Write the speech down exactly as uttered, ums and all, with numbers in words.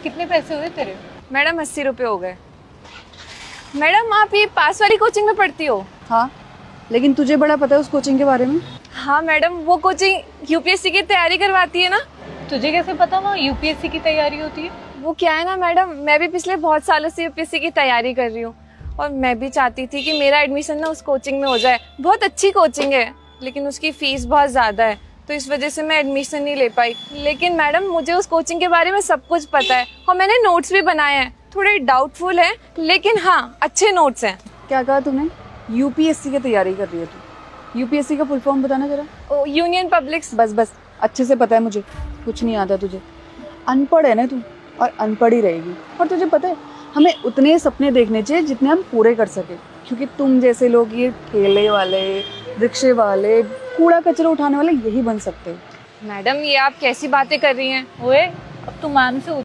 कितने पैसे हुए तेरे? मैडम अस्सी रुपये हो गए। मैडम आप ये पास वाली कोचिंग में पढ़ती हो? हाँ, लेकिन तुझे बड़ा पता है उस कोचिंग के बारे में? हाँ मैडम, वो कोचिंग यूपीएससी की तैयारी करवाती है ना? तुझे कैसे पता वहाँ यूपीएससी की तैयारी होती है? वो क्या है ना मैडम, मैं भी पिछले बहुत सालों से यूपीएससी की तैयारी कर रही हूँ और मैं भी चाहती थी कि मेरा एडमिशन ना उस कोचिंग में हो जाए। बहुत अच्छी कोचिंग है लेकिन उसकी फ़ीस बहुत ज़्यादा है, तो इस वजह से मैं एडमिशन नहीं ले पाई। लेकिन मैडम मुझे उस कोचिंग के बारे में सब कुछ पता है और मैंने नोट्स भी बनाए हैं। थोड़े डाउटफुल हैं लेकिन हाँ अच्छे नोट्स हैं। क्या कहा तूने? यूपीएससी की तैयारी कर रही है तू? यूपीएससी का फुल फॉर्म बताना जरा। ओ, यूनियन पब्लिक। बस बस, अच्छे से पता है मुझे, कुछ नहीं आता तुझे। अनपढ़ है ना तू, और अनपढ़ ही रहेगी। और तुझे पता है हमें उतने सपने देखने चाहिए जितने हम पूरे कर सके, क्योंकि तुम जैसे लोग ये ठेले वाले, रिक्शे वाले, कूड़ा कचरा उठाने वाले यही बन सकते हैं। मैडम ये आप कैसी बातें कर रही हैं? ओए अब तू मान से